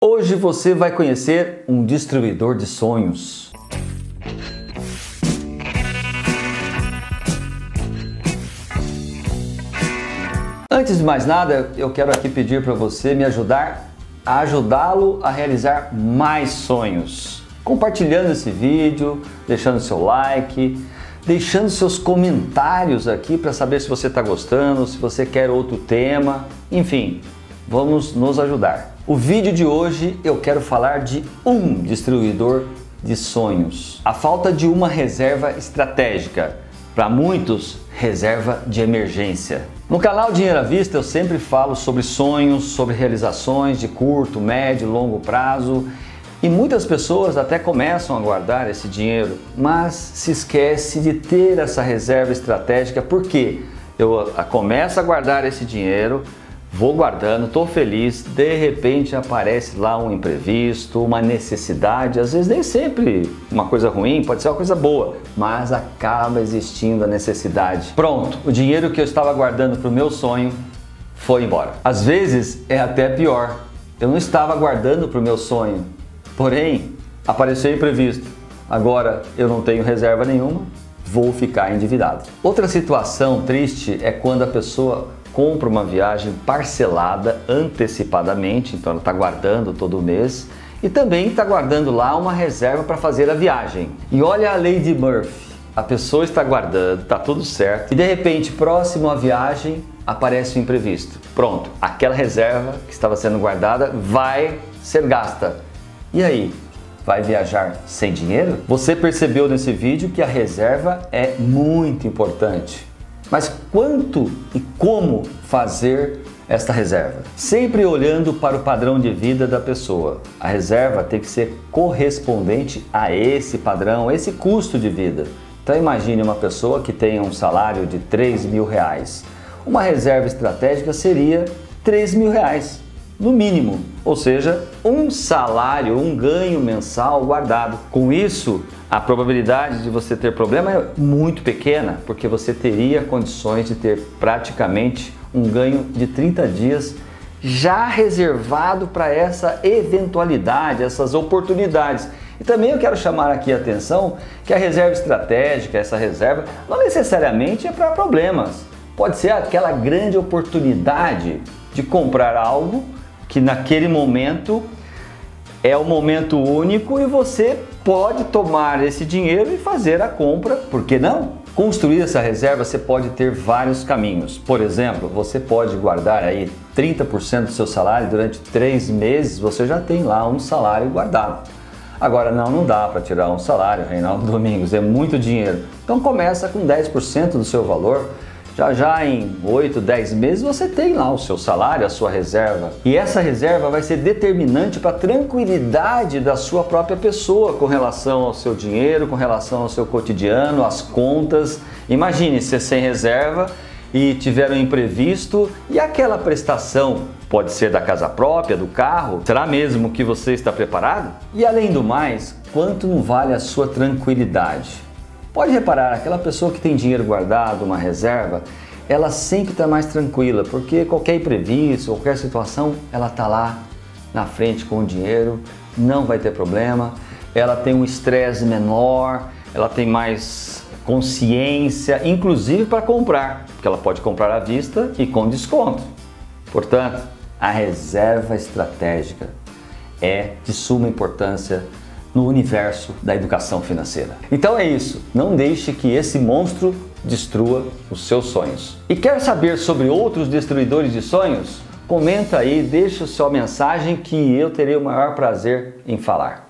Hoje você vai conhecer um destruidor de sonhos. Antes de mais nada, eu quero aqui pedir para você me ajudar a ajudá-lo a realizar mais sonhos. Compartilhando esse vídeo, deixando seu like, deixando seus comentários aqui para saber se você está gostando, se você quer outro tema, enfim, vamos nos ajudar. O vídeo de hoje eu quero falar de um destruidor de sonhos. A falta de uma reserva estratégica. Para muitos, reserva de emergência. No canal Dinheiro à Vista eu sempre falo sobre sonhos, sobre realizações de curto, médio, longo prazo. E muitas pessoas até começam a guardar esse dinheiro, mas se esquece de ter essa reserva estratégica. Porque eu começo a guardar esse dinheiro, vou guardando, estou feliz, de repente aparece lá um imprevisto, uma necessidade, às vezes nem sempre uma coisa ruim, pode ser uma coisa boa, mas acaba existindo a necessidade. Pronto, o dinheiro que eu estava guardando para o meu sonho foi embora. Às vezes é até pior, eu não estava guardando para o meu sonho, porém apareceu imprevisto, agora eu não tenho reserva nenhuma, vou ficar endividado. Outra situação triste é quando a pessoa compra uma viagem parcelada antecipadamente, então ela está guardando todo mês e também está guardando lá uma reserva para fazer a viagem. E olha a lei de Murphy, a pessoa está guardando, está tudo certo e de repente próximo à viagem aparece um imprevisto. Pronto, aquela reserva que estava sendo guardada vai ser gasta. E aí? Vai viajar sem dinheiro? Você percebeu nesse vídeo que a reserva é muito importante. Mas quanto e como fazer esta reserva? Sempre olhando para o padrão de vida da pessoa. A reserva tem que ser correspondente a esse padrão, a esse custo de vida. Então imagine uma pessoa que tenha um salário de R$3.000. Uma reserva estratégica seria R$3.000, no mínimo. Ou seja, um salário, um ganho mensal guardado. Com isso, a probabilidade de você ter problema é muito pequena, porque você teria condições de ter praticamente um ganho de 30 dias já reservado para essa eventualidade, essas oportunidades. E também eu quero chamar aqui a atenção que a reserva estratégica, essa reserva, não necessariamente é para problemas. Pode ser aquela grande oportunidade de comprar algo que naquele momento é um momento único e você pode tomar esse dinheiro e fazer a compra, por que não? Construir essa reserva você pode ter vários caminhos. Por exemplo, você pode guardar aí 30% do seu salário durante 3 meses, você já tem lá um salário guardado. Agora não dá para tirar um salário, Reinaldo Domingos, é muito dinheiro. Então começa com 10% do seu valor. Já em 8, 10 meses você tem lá o seu salário, a sua reserva. E essa reserva vai ser determinante para a tranquilidade da sua própria pessoa com relação ao seu dinheiro, com relação ao seu cotidiano, às contas. Imagine ser sem reserva e tiver um imprevisto e aquela prestação pode ser da casa própria, do carro. Será mesmo que você está preparado? E além do mais, quanto não vale a sua tranquilidade? Pode reparar, aquela pessoa que tem dinheiro guardado, uma reserva, ela sempre está mais tranquila, porque qualquer imprevisto, qualquer situação, ela está lá na frente com o dinheiro, não vai ter problema, ela tem um estresse menor, ela tem mais consciência, inclusive para comprar, porque ela pode comprar à vista e com desconto. Portanto, a reserva estratégica é de suma importância no universo da educação financeira. Então é isso, não deixe que esse monstro destrua os seus sonhos. E quer saber sobre outros destruidores de sonhos? Comenta aí, deixa sua mensagem que eu terei o maior prazer em falar.